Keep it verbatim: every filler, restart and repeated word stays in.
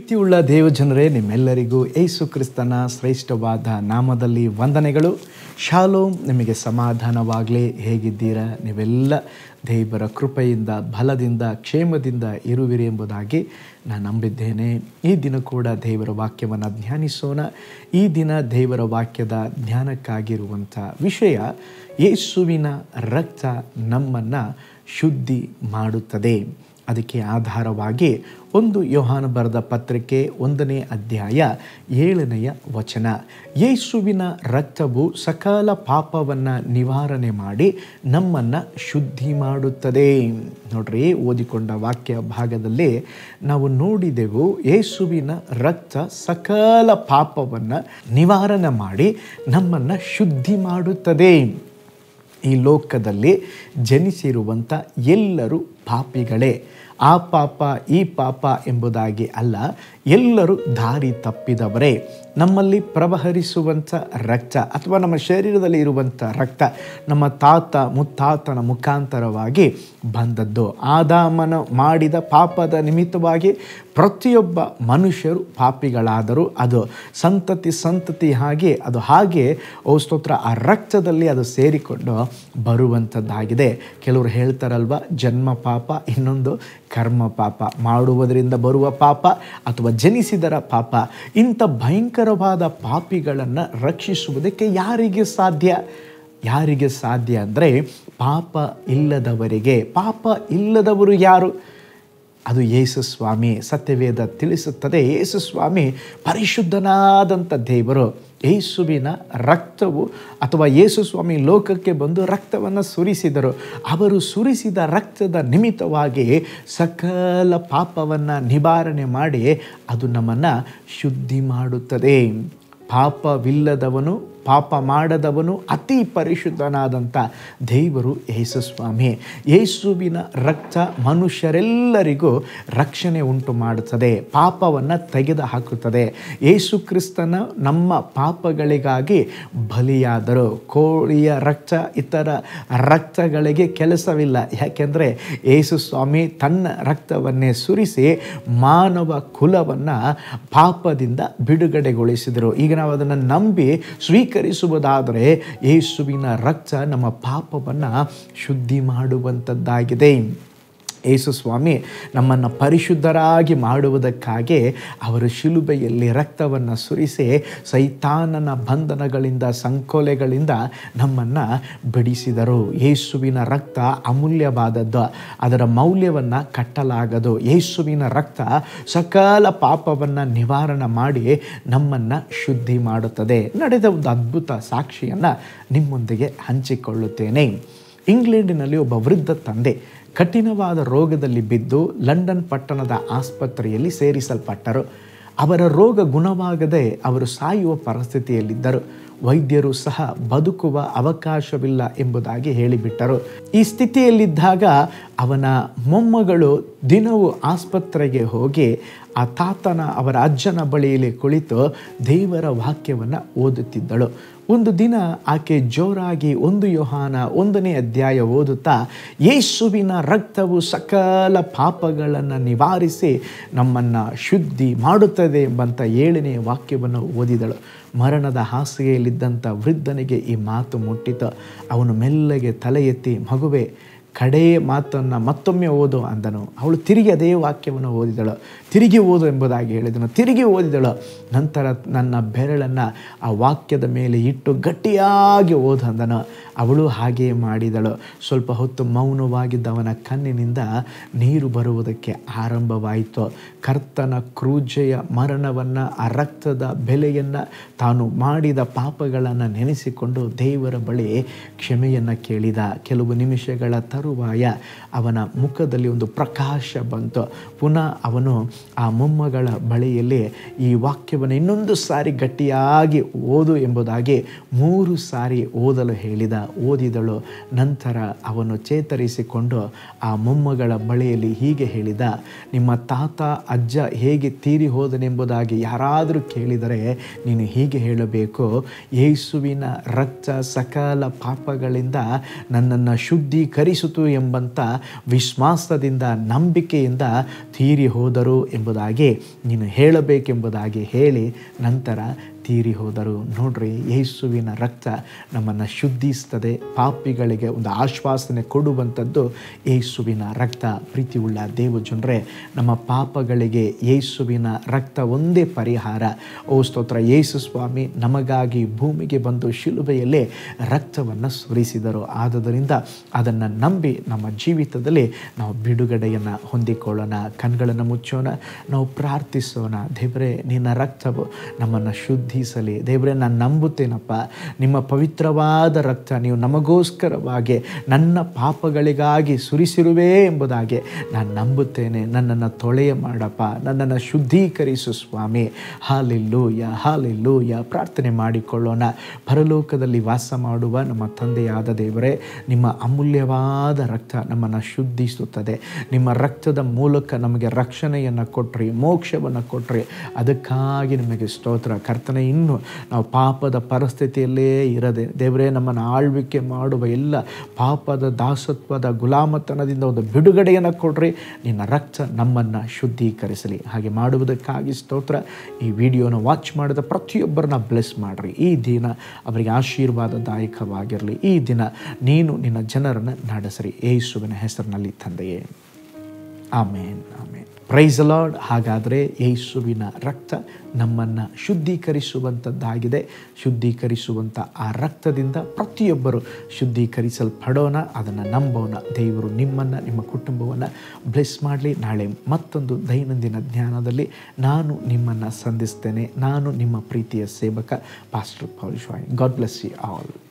ಪ್ರೀತಿಯುಳ್ಳ ದೇವಜನರೇ, ನಿಮ್ಮೆಲ್ಲರಿಗೂ ಯೇಸು ಕ್ರಿಸ್ತನ ಶ್ರೇಷ್ಠವಾದ ನಾಮದಲ್ಲಿ ವಂದನೆಗಳು. ಶಾಲೋಮ್, ನಿಮಗೆ ಸಮಾಧಾನವಾಗಲಿ. ಹೇಗಿದ್ದೀರಾ? ನೀವೆಲ್ಲ ದೇವರ ಕೃಪೆಯಿಂದ, ಬಲದಿಂದ, ಕ್ಷೇಮದಿಂದ ಇರುವಿರಿ ಎಂಬುದಾಗಿ ನಾನು ನಂಬಿದ್ದೇನೆ. ಈ ದಿನ ಕೂಡ ದೇವರ ವಾಕ್ಯವನ್ನು ಧ್ಯಾನಿಸೋಣ. ಈ ದಿನ ದೇವರ ವಾಕ್ಯದ ಧ್ಯಾನಕ್ಕಾಗಿರುವಂಥ ವಿಷಯ, ಯೇಸುವಿನ ರಕ್ತ ನಮ್ಮನ್ನು ಶುದ್ಧಿ ಮಾಡುತ್ತದೆ. ಅದಕ್ಕೆ ಆಧಾರವಾಗಿ ಒಂದು ಯೋಹಾನ ಬರೆದ ಪತ್ರಿಕೆ ಒಂದನೇ ಅಧ್ಯಾಯ ಏಳನೆಯ ವಚನ, ಯೇಸುವಿನ ರಕ್ತವು ಸಕಲ ಪಾಪವನ್ನು ನಿವಾರಣೆ ಮಾಡಿ ನಮ್ಮನ್ನು ಶುದ್ಧಿ ಮಾಡುತ್ತದೆ. ನೋಡ್ರಿ, ಓದಿಕೊಂಡ ವಾಕ್ಯ ಭಾಗದಲ್ಲಿ ನಾವು ನೋಡಿದೆವು, ಯೇಸುವಿನ ರಕ್ತ ಸಕಲ ಪಾಪವನ್ನು ನಿವಾರಣೆ ಮಾಡಿ ನಮ್ಮನ್ನು ಶುದ್ಧಿ ಮಾಡುತ್ತದೆ. ಈ ಲೋಕದಲ್ಲಿ ಜನಿಸಿರುವಂಥ ಎಲ್ಲರೂ ಪಾಪಿಗಳೇ. ಆ ಪಾಪ ಈ ಪಾಪ ಎಂಬುದಾಗಿ ಅಲ್ಲ, ಎಲ್ಲರೂ ದಾರಿ ತಪ್ಪಿದವರೇ. ನಮ್ಮಲ್ಲಿ ಪ್ರವಹರಿಸುವಂಥ ರಕ್ತ ಅಥವಾ ನಮ್ಮ ಶರೀರದಲ್ಲಿ ಇರುವಂಥ ರಕ್ತ ನಮ್ಮ ತಾತ ಮುತ್ತಾತನ ಮುಖಾಂತರವಾಗಿ ಬಂದದ್ದು. ಆದಾಮನ ಮಾಡಿದ ಪಾಪದ ನಿಮಿತ್ತವಾಗಿ ಪ್ರತಿಯೊಬ್ಬ ಮನುಷ್ಯರು ಪಾಪಿಗಳಾದರೂ ಅದು ಸಂತತಿ ಸಂತತಿ ಹಾಗೆ ಅದು ಹಾಗೆ ಓ ಸ್ತೋತ್ರ ಆ ರಕ್ತದಲ್ಲಿ ಅದು ಸೇರಿಕೊಂಡು ಬರುವಂಥದ್ದಾಗಿದೆ. ಕೆಲವರು ಹೇಳ್ತಾರಲ್ವ, ಜನ್ಮ ಪಾಪ, ಇನ್ನೊಂದು ಕರ್ಮ ಪಾಪ, ಮಾಡುವುದರಿಂದ ಬರುವ ಪಾಪ ಅಥವಾ ಜನಿಸಿದರ ಪಾಪ. ಇಂಥ ಭಯಂಕರವಾದ ಪಾಪಿಗಳನ್ನು ರಕ್ಷಿಸುವುದಕ್ಕೆ ಯಾರಿಗೆ ಸಾಧ್ಯ? ಯಾರಿಗೆ ಸಾಧ್ಯ ಅಂದರೆ ಪಾಪ ಇಲ್ಲದವರಿಗೆ. ಪಾಪ ಇಲ್ಲದವರು ಯಾರು? ಅದು ಯೇಸು ಸ್ವಾಮಿ. ಸತ್ಯವೇದ ತಿಳಿಸುತ್ತದೆ, ಯೇಸು ಸ್ವಾಮಿ ಪರಿಶುದ್ಧನಾದಂಥ ದೇವರು. ಯೇಸುವಿನ ರಕ್ತವು ಅಥವಾ ಯೇಸು ಸ್ವಾಮಿ ಲೋಕಕ್ಕೆ ಬಂದು ರಕ್ತವನ್ನು ಸುರಿಸಿದರು. ಅವರು ಸುರಿಸಿದ ರಕ್ತದ ನಿಮಿತ್ತವಾಗಿ ಸಕಲ ಪಾಪವನ್ನು ನಿವಾರಣೆ ಮಾಡಿ ಅದು ನಮ್ಮನ್ನು ಶುದ್ಧಿ ಮಾಡುತ್ತದೆ. ಪಾಪವಿಲ್ಲದವನು, ಪಾಪ ಮಾಡದವನು, ಅತಿ ಪರಿಶುದ್ಧನಾದಂಥ ದೇವರು ಯೇಸು ಸ್ವಾಮಿ. ಯೇಸುವಿನ ರಕ್ತ ಮನುಷ್ಯರೆಲ್ಲರಿಗೂ ರಕ್ಷಣೆ ಉಂಟು ಮಾಡುತ್ತದೆ, ಪಾಪವನ್ನು ತೆಗೆದು ಹಾಕುತ್ತದೆ. ಯೇಸು ಕ್ರಿಸ್ತನ ನಮ್ಮ ಪಾಪಗಳಿಗಾಗಿ ಬಲಿಯಾದರು. ಕೋಳಿಯ ರಕ್ತ ಇತರ ರಕ್ತಗಳಿಗೆ ಕೆಲಸವಿಲ್ಲ. ಯಾಕೆಂದರೆ ಯೇಸು ಸ್ವಾಮಿ ತನ್ನ ರಕ್ತವನ್ನೇ ಸುರಿಸಿ ಮಾನವ ಕುಲವನ್ನು ಪಾಪದಿಂದ ಬಿಡುಗಡೆಗೊಳಿಸಿದರು. ಈಗ ನಾವು ಅದನ್ನು ನಂಬಿ ಸ್ವೀಕರಿಸುವುದಾದರೆ ಯೇಸುವಿನ ರಕ್ತ ನಮ್ಮ ಪಾಪವನ್ನು ಶುದ್ಧಿ ಮಾಡುವಂಥದ್ದಾಗಿದೆ. ಯೇಸು ಸ್ವಾಮಿ ನಮ್ಮನ್ನು ಪರಿಶುದ್ಧರಾಗಿ ಮಾಡುವುದಕ್ಕಾಗಿ ಅವರು ಶಿಲುಬೆಯಲ್ಲಿ ರಕ್ತವನ್ನು ಸುರಿಸಿ ಸೈತಾನನ ಬಂಧನಗಳಿಂದ, ಸಂಕೋಲೆಗಳಿಂದ ನಮ್ಮನ್ನು ಬಿಡಿಸಿದರು. ಯೇಸುವಿನ ರಕ್ತ ಅಮೂಲ್ಯವಾದದ್ದು, ಅದರ ಮೌಲ್ಯವನ್ನು ಕಟ್ಟಲಾಗದು. ಯೇಸುವಿನ ರಕ್ತ ಸಕಲ ಪಾಪವನ್ನು ನಿವಾರಣೆ ಮಾಡಿ ನಮ್ಮನ್ನು ಶುದ್ಧಿ ಮಾಡುತ್ತದೆ. ನಡೆದ ಒಂದು ಅದ್ಭುತ ಸಾಕ್ಷಿಯನ್ನು ನಿಮ್ಮೊಂದಿಗೆ ಹಂಚಿಕೊಳ್ಳುತ್ತೇನೆ. ಇಂಗ್ಲೆಂಡಿನಲ್ಲಿ ಒಬ್ಬ ವೃದ್ಧ ತಂದೆ ಕಠಿಣವಾದ ರೋಗದಲ್ಲಿ ಬಿದ್ದು ಲಂಡನ್ ಪಟ್ಟಣದ ಆಸ್ಪತ್ರೆಯಲ್ಲಿ ಸೇರಿಸಲ್ಪಟ್ಟರು. ಅವರ ರೋಗ ಗುಣವಾಗದೆ ಅವರು ಸಾಯುವ ಪರಿಸ್ಥಿತಿಯಲ್ಲಿದ್ದರು. ವೈದ್ಯರು ಸಹ ಬದುಕುವ ಅವಕಾಶವಿಲ್ಲ ಎಂಬುದಾಗಿ ಹೇಳಿಬಿಟ್ಟರು. ಈ ಸ್ಥಿತಿಯಲ್ಲಿದ್ದಾಗ ಅವನ ಮೊಮ್ಮಗಳು ದಿನವೂ ಆಸ್ಪತ್ರೆಗೆ ಹೋಗಿ ಆ ತಾತನ, ಅವರ ಅಜ್ಜನ ಬಳಿಯಲ್ಲಿ ಕುಳಿತು ದೇವರ ವಾಕ್ಯವನ್ನು ಓದುತ್ತಿದ್ದಳು. ಒಂದು ದಿನ ಆಕೆ ಜೋರಾಗಿ ಒಂದು ಯೋಹಾನ ಒಂದನೇ ಅಧ್ಯಾಯ ಓದುತ್ತಾ, ಯೇಸುವಿನ ರಕ್ತವು ಸಕಲ ಪಾಪಗಳನ್ನು ನಿವಾರಿಸಿ ನಮ್ಮನ್ನು ಶುದ್ಧಿ ಮಾಡುತ್ತದೆ ಎಂಬಂಥ ಏಳನೇ ವಾಕ್ಯವನ್ನು ಓದಿದಳು. ಮರಣದ ಹಾಸಿಗೆಯಲ್ಲಿದ್ದಂಥ ವೃದ್ಧನಿಗೆ ಈ ಮಾತು ಮುಟ್ಟಿತು. ಅವನು ಮೆಲ್ಲಗೆ ತಲೆ ಎತ್ತಿ, ಮಗುವೆ, ಕಡೇ ಮಾತನ್ನು ಮತ್ತೊಮ್ಮೆ ಓದು ಅಂದನು. ಅವಳು ತಿರುಗಿ ಅದೇ ವಾಕ್ಯವನ್ನು ಓದಿದಳು. ತಿರುಗಿ ಓದು ಎಂಬುದಾಗಿ ಹೇಳಿದನು. ತಿರುಗಿ ಓದಿದಳು. ನಂತರ ನನ್ನ ಬೆರಳನ್ನು ಆ ವಾಕ್ಯದ ಮೇಲೆ ಇಟ್ಟು ಗಟ್ಟಿಯಾಗಿ ಓದು ಅಂದನು. ಅವಳು ಹಾಗೆಯೇ ಮಾಡಿದಳು. ಸ್ವಲ್ಪ ಹೊತ್ತು ಮೌನವಾಗಿದ್ದ ಅವನ ಕಣ್ಣಿನಿಂದ ನೀರು ಬರುವುದಕ್ಕೆ ಆರಂಭವಾಯಿತು. ಕರ್ತನ ಕ್ರೂಜೆಯ ಮರಣವನ್ನು, ಆ ರಕ್ತದ ಬೆಲೆಯನ್ನು, ತಾನು ಮಾಡಿದ ಪಾಪಗಳನ್ನು ನೆನೆಸಿಕೊಂಡು ದೇವರ ಬಳಿ ಕ್ಷಮೆಯನ್ನು ಕೇಳಿದ. ಕೆಲವು ನಿಮಿಷಗಳ ತರುವಾಯ ಅವನ ಮುಖದಲ್ಲಿ ಒಂದು ಪ್ರಕಾಶ ಬಂತು. ಪುನಃ ಅವನು ಆ ಮೊಮ್ಮಗಳ ಬಳಿಯಲ್ಲಿ ಈ ವಾಕ್ಯವನ್ನು ಇನ್ನೊಂದು ಸಾರಿ ಗಟ್ಟಿಯಾಗಿ ಓದು ಎಂಬುದಾಗಿ ಮೂರು ಸಾರಿ ಓದಲು ಹೇಳಿದ. ಓದಿದಳು. ನಂತರ ಅವನು ಚೇತರಿಸಿಕೊಂಡು ಆ ಮೊಮ್ಮಗಳ ಬಳಿಯಲ್ಲಿ ಹೀಗೆ ಹೇಳಿದ, ನಿಮ್ಮ ತಾತ ಅಜ್ಜ ಹೇಗೆ ತೀರಿ ಹೋದನೆಂಬುದಾಗಿ ಯಾರಾದರೂ ಕೇಳಿದರೆ ನೀನು ಹೀಗೆ ಹೇಳಬೇಕು, ಯೇಸುವಿನ ರಕ್ತ ಸಕಲ ಪಾಪಗಳಿಂದ ನನ್ನನ್ನು ಶುದ್ಧೀಕರಿಸುತ್ತದೆ ಗುಣಪಡಿಸಿತು ಎಂಬಂಥ ವಿಶ್ವಾಸದಿಂದ ನಂಬಿಕೆಯಿಂದ ತೀರಿ ಹೋದರು ಎಂಬುದಾಗಿ ನೀನು ಹೇಳಬೇಕೆಂಬುದಾಗಿ ಹೇಳಿ ನಂತರ ತೀರಿ ಹೋದರು. ನೋಡ್ರಿ, ಯೇಸುವಿನ ರಕ್ತ ನಮ್ಮನ್ನು ಶುದ್ಧಿಸ್ತದೆ. ಪಾಪಿಗಳಿಗೆ ಒಂದು ಆಶ್ವಾಸನೆ ಕೊಡುವಂಥದ್ದು ಯೇಸುವಿನ ರಕ್ತ. ಪ್ರೀತಿಯುಳ್ಳ ದೇವ ಜನರೇ, ನಮ್ಮ ಪಾಪಗಳಿಗೆ ಯೇಸುವಿನ ರಕ್ತ ಒಂದೇ ಪರಿಹಾರ. ಓ ಸ್ತೋತ್ರ. ಯೇಸು ಸ್ವಾಮಿ ನಮಗಾಗಿ ಭೂಮಿಗೆ ಬಂದು ಶಿಲುಬೆಯಲ್ಲಿ ರಕ್ತವನ್ನು ಸುರಿಸಿದರು. ಆದುದರಿಂದ ಅದನ್ನು ನಂಬಿ ನಮ್ಮ ಜೀವಿತದಲ್ಲಿ ನಾವು ಬಿಡುಗಡೆಯನ್ನು ಹೊಂದಿಕೊಳ್ಳೋಣ. ಕಣ್ಗಳನ್ನು ಮುಚ್ಚೋಣ, ನಾವು ಪ್ರಾರ್ಥಿಸೋಣ. ದೇವರೇ, ನಿನ್ನ ರಕ್ತವು ನಮ್ಮನ್ನು ಶುದ್ಧಿಸಲಿ. ದೇವರೇ, ನಾನು ನಂಬುತ್ತೇನಪ್ಪ, ನಿಮ್ಮ ಪವಿತ್ರವಾದ ರಕ್ತ ನೀವು ನಮಗೋಸ್ಕರವಾಗಿ ನನ್ನ ಪಾಪಗಳಿಗಾಗಿ ಸುರಿಸಿರುವೆ ಎಂಬುದಾಗಿ ನಾನು ನಂಬುತ್ತೇನೆ. ನನ್ನನ್ನು ತೊಳೆಯ ಮಾಡಪ್ಪ, ನನ್ನನ್ನು ಶುದ್ಧೀಕರಿಸು ಸ್ವಾಮಿ. Hallelujah, hallelujah. ಪ್ರಾರ್ಥನೆ ಮಾಡಿಕೊಳ್ಳೋಣ. ಪರಲೋಕದಲ್ಲಿ ವಾಸ ಮಾಡುವ ನಮ್ಮ ತಂದೆಯಾದ ದೇವರೇ, ನಿಮ್ಮ ಅಮೂಲ್ಯವಾದ ರಕ್ತ ನಮ್ಮನ್ನು ಶುದ್ಧಿಸುತ್ತದೆ. ನಿಮ್ಮ ರಕ್ತದ ಮೂಲಕ ನಮಗೆ ರಕ್ಷಣೆಯನ್ನು ಕೊಟ್ರಿ, ಮೋಕ್ಷವನ್ನು ಕೊಟ್ರಿ. ಅದಕ್ಕಾಗಿ ನಿಮಗೆ ಸ್ತೋತ್ರ ಕರ್ತನೆ. ಇನ್ನು ನಾವು ಪಾಪದ ಪರಿಸ್ಥಿತಿಯಲ್ಲೇ ಇರದೆ ದೇವರೇ, ನಮ್ಮನ್ನು ಆಳ್ವಿಕೆ ಮಾಡುವ ಎಲ್ಲ ಪಾಪದ ದಾಸತ್ವದ ಗುಲಾಮತನದಿಂದ ಒಂದು ಬಿಡುಗಡೆಯನ್ನು ಕೊಡ್ರಿ. ನಿನ್ನ ರಕ್ತ ನಮ್ಮನ್ನು ಶುದ್ಧೀಕರಿಸಲಿ. ಹಾಗೆ ಮಾಡುವುದಕ್ಕಾಗಿ ಸ್ತೋತ್ರ. ಈ ವಿಡಿಯೋನ ವಾಚ್ ಮಾಡಿದ ಪ್ರತಿಯೊಬ್ಬರನ್ನ ಬ್ಲೆಸ್ ಮಾಡಿರಿ. ಈ ದಿನ ಅವರಿಗೆ ಆಶೀರ್ವಾದದಾಯಕವಾಗಿರಲಿ. ಈ ದಿನ ನೀನು ನಿನ್ನ ಜನರನ್ನು ನಡೆಸಿರಿ. ಯೇಸುವಿನ ಹೆಸರಿನಲ್ಲಿ ತಂದೆಯೇ, amen, amen. Praise the Lord. ಹಾಗಾದರೆ ಯೇಸುವಿನ ರಕ್ತ ನಮ್ಮನ್ನು ಶುದ್ಧೀಕರಿಸುವಂಥದ್ದಾಗಿದೆ. ಶುದ್ಧೀಕರಿಸುವಂಥ ಆ ರಕ್ತದಿಂದ ಪ್ರತಿಯೊಬ್ಬರು ಶುದ್ಧೀಕರಿಸಲ್ಪಡೋಣ. ಅದನ್ನು ನಂಬೋಣ. ದೇವರು ನಿಮ್ಮನ್ನು, ನಿಮ್ಮ ಕುಟುಂಬವನ್ನು ಬ್ಲೆಸ್ ಮಾಡಲಿ. ನಾಳೆ ಮತ್ತೊಂದು ದೈನಂದಿನ ಧ್ಯಾನದಲ್ಲಿ ನಾನು ನಿಮ್ಮನ್ನು ಸಂಧಿಸ್ತೇನೆ. ನಾನು ನಿಮ್ಮ ಪ್ರೀತಿಯ ಸೇವಕ ಪಾಸ್ಟರ್ ಪೌಲ್ ಶಾಯ್. God bless you all.